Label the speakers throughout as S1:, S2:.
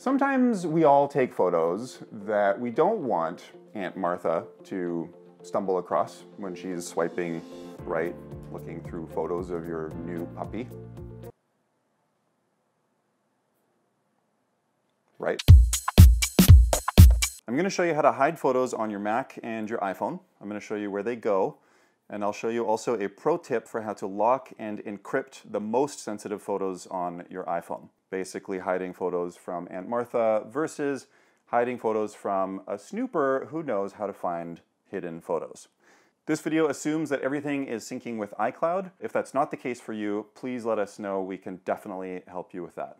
S1: Sometimes we all take photos that we don't want Aunt Martha to stumble across when she's swiping right, looking through photos of your new puppy. Right? I'm going to show you how to hide photos on your Mac and your iPhone. I'm going to show you where they go, and I'll show you also a pro tip for how to lock and encrypt the most sensitive photos on your iPhone. Basically hiding photos from Aunt Martha versus hiding photos from a snooper who knows how to find hidden photos. This video assumes that everything is syncing with iCloud. If that's not the case for you, please let us know. We can definitely help you with that.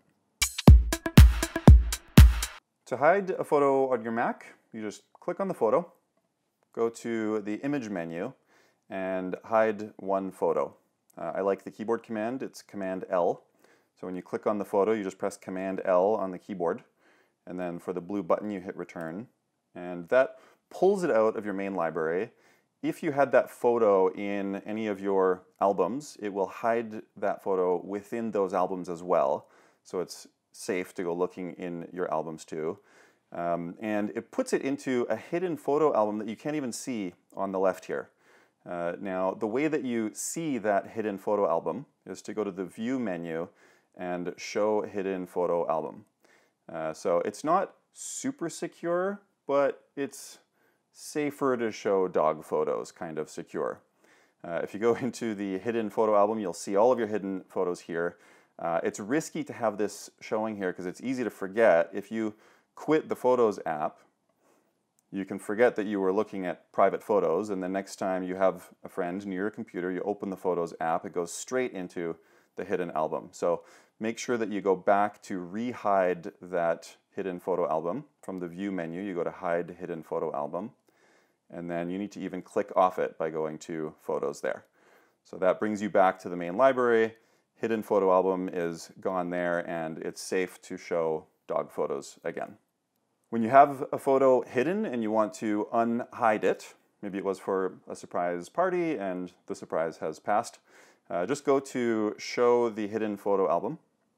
S1: To hide a photo on your Mac, you just click on the photo, go to the image menu, and hide one photo. I like the keyboard command. It's Command L. So when you click on the photo, you just press Command L on the keyboard, and then for the blue button you hit return, and that pulls it out of your main library. If you had that photo in any of your albums, it will hide that photo within those albums as well, so it's safe to go looking in your albums too. And it puts it into a hidden photo album that you can't even see on the left here. Now, the way that you see that hidden photo album is to go to the View menu and Show Hidden Photo Album. So it's not super secure, but it's safer to show dog photos, kind of secure. If you go into the hidden photo album, you'll see all of your hidden photos here. It's risky to have this showing here because it's easy to forget. If you quit the Photos app, you can forget that you were looking at private photos, and the next time you have a friend near your computer, you open the Photos app, it goes straight into the hidden album. So make sure that you go back to re-hide that hidden photo album. From the View menu, you go to Hide Hidden Photo Album, and then you need to even click off it by going to Photos there. So that brings you back to the main library. Hidden photo album is gone there, and it's safe to show dog photos again. When you have a photo hidden and you want to unhide it, maybe it was for a surprise party and the surprise has passed, just go to Show the Hidden Photo Album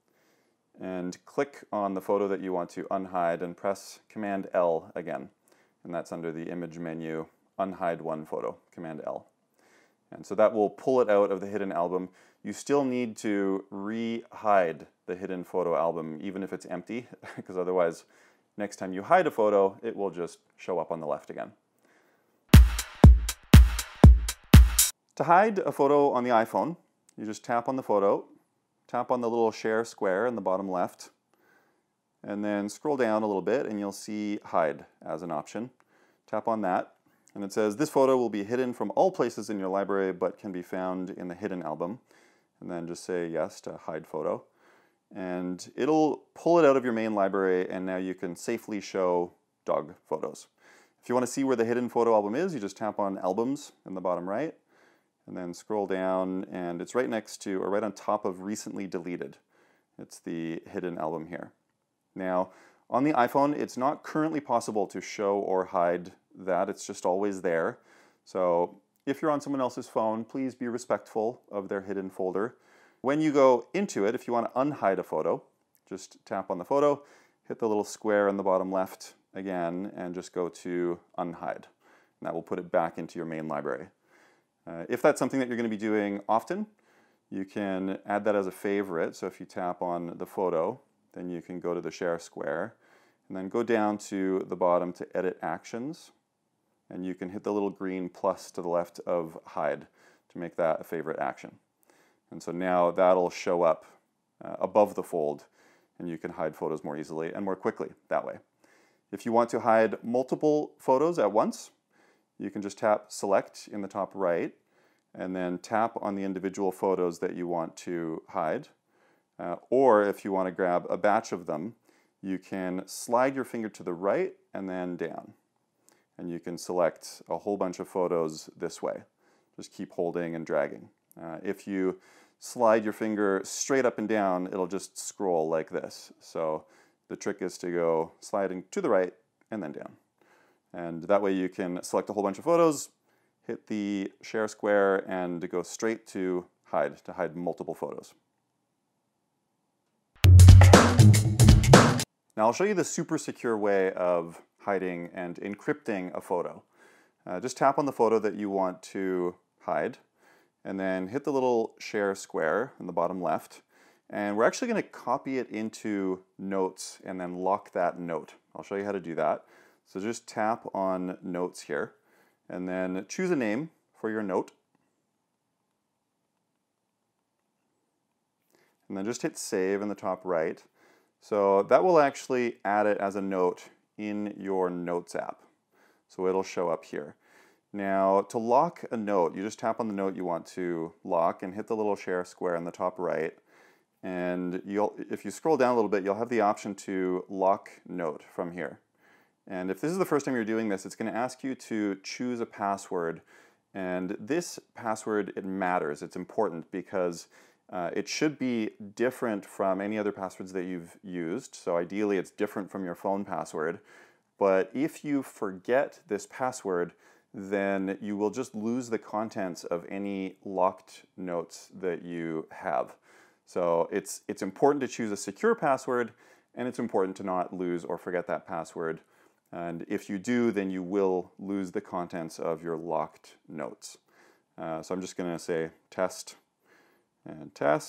S1: and click on the photo that you want to unhide and press Command L again. And that's under the image menu, Unhide One Photo, Command L. And so that will pull it out of the hidden album. You still need to re-hide the hidden photo album, even if it's empty, because otherwise, next time you hide a photo, it will just show up on the left again. To hide a photo on the iPhone, you just tap on the photo, tap on the little share square in the bottom left, and then scroll down a little bit and you'll see Hide as an option. Tap on that, and it says this photo will be hidden from all places in your library but can be found in the hidden album. And then just say yes to Hide Photo. And it'll pull it out of your main library, and now you can safely show dog photos. If you want to see where the hidden photo album is, you just tap on Albums in the bottom right, and then scroll down, and it's right next to, or right on top of Recently Deleted. It's the hidden album here. Now, on the iPhone, it's not currently possible to show or hide that. It's just always there. So if you're on someone else's phone, please be respectful of their hidden folder. When you go into it, if you want to unhide a photo, just tap on the photo, hit the little square in the bottom left again, and just go to Unhide. And that will put it back into your main library. If that's something that you're going to be doing often, you can add that as a favorite. So if you tap on the photo, then you can go to the share square, and then go down to the bottom to Edit Actions, and you can hit the little green plus to the left of Hide to make that a favorite action. And so now that'll show up above the fold, and you can hide photos more easily and more quickly that way. If you want to hide multiple photos at once, you can just tap Select in the top right, and then tap on the individual photos that you want to hide. Or if you want to grab a batch of them, you can slide your finger to the right and then down. And you can select a whole bunch of photos this way. Just keep holding and dragging. If you slide your finger straight up and down, it'll just scroll like this. So the trick is to go sliding to the right and then down. And that way you can select a whole bunch of photos, hit the share square, and go straight to hide multiple photos. Now I'll show you the super secure way of hiding and encrypting a photo. Just tap on the photo that you want to hide, and then hit the little share square in the bottom left. And we're actually going to copy it into Notes and then lock that note. I'll show you how to do that. So just tap on Notes here, and then choose a name for your note. And then just hit Save in the top right. So that will actually add it as a note in your Notes app. So it'll show up here. Now, to lock a note, you just tap on the note you want to lock and hit the little share square in the top right. And if you scroll down a little bit, you'll have the option to lock note from here. And if this is the first time you're doing this, it's going to ask you to choose a password. And this password, it matters. It's important because it should be different from any other passwords that you've used. So ideally, it's different from your phone password. But if you forget this password, then you will just lose the contents of any locked notes that you have. So it's important to choose a secure password, and it's important to not lose or forget that password. And if you do, then you will lose the contents of your locked notes. So I'm just going to say test and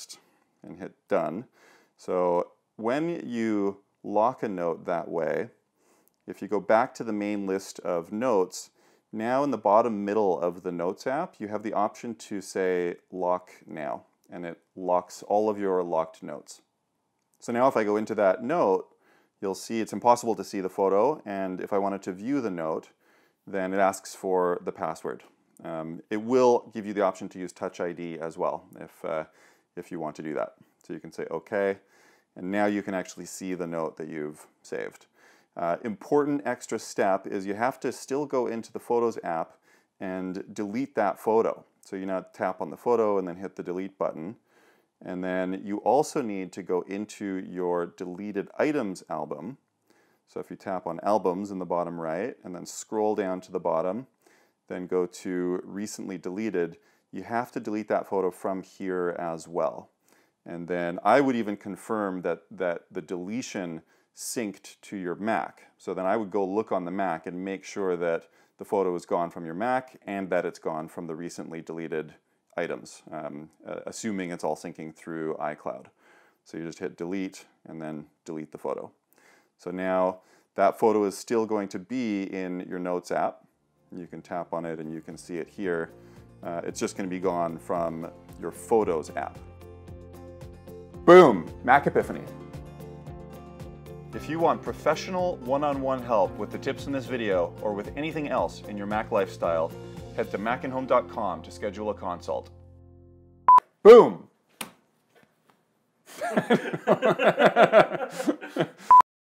S1: hit done. So when you lock a note that way, if you go back to the main list of notes, now in the bottom middle of the Notes app, you have the option to say lock now, and it locks all of your locked notes. So now if I go into that note, you'll see it's impossible to see the photo, and if I wanted to view the note, then it asks for the password. It will give you the option to use Touch ID as well if you want to do that. So you can say OK, and now you can actually see the note that you've saved. Important extra step is you have to still go into the Photos app and delete that photo. So you now tap on the photo and then hit the delete button. And then you also need to go into your deleted items album. So if you tap on albums in the bottom right and then scroll down to the bottom, then go to recently deleted, you have to delete that photo from here as well. And then I would even confirm that the deletion synced to your Mac. So then I would go look on the Mac and make sure that the photo is gone from your Mac and that it's gone from the recently deleted items, assuming it's all syncing through iCloud. So you just hit delete and then delete the photo. So now that photo is still going to be in your Notes app. You can tap on it and you can see it here. It's just going to be gone from your Photos app. Boom! Mac Epiphany. If you want professional one-on-one help with the tips in this video or with anything else in your Mac lifestyle, head to Macinhome.com to schedule a consult. Boom!